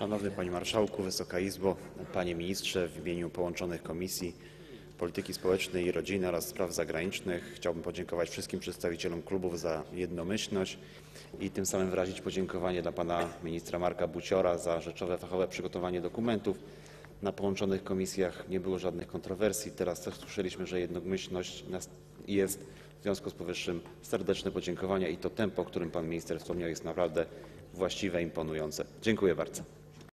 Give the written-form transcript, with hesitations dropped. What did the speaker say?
Szanowny Panie Marszałku, Wysoka Izbo, Panie Ministrze, w imieniu połączonych Komisji Polityki Społecznej i Rodziny oraz Spraw Zagranicznych chciałbym podziękować wszystkim przedstawicielom klubów za jednomyślność i tym samym wyrazić podziękowanie dla Pana Ministra Marka Buciora za rzeczowe, fachowe przygotowanie dokumentów. Na połączonych komisjach nie było żadnych kontrowersji. Teraz też słyszeliśmy, że jednomyślność jest. W związku z powyższym serdeczne podziękowania i to tempo, o którym Pan Minister wspomniał, jest naprawdę właściwe, imponujące. Dziękuję bardzo.